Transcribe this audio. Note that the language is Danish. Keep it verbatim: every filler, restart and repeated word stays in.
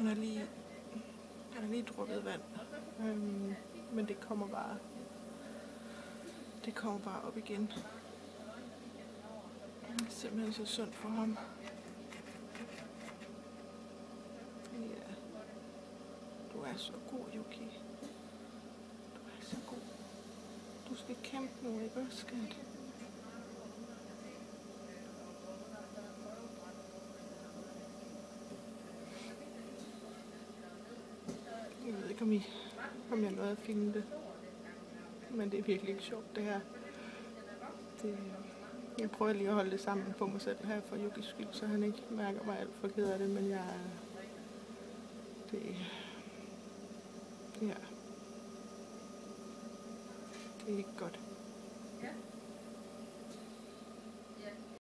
Han har lige, han har lige drukket vand, øhm, men det kommer bare, det kommer bare op igen. Det er simpelthen så sundt for ham. Ja, du er så god, Yuki. Du er så god. Du skal kæmpe nu, ikke også, skat? Jeg ved ikke, om, I, om jeg nåede at filme det, men det er virkelig ikke sjovt, det her. Det, jeg prøver lige at holde det sammen på mig selv her for Yukis skyld, så han ikke mærker mig alt for ked af det, men jeg... Det... Ja. Det er ikke godt.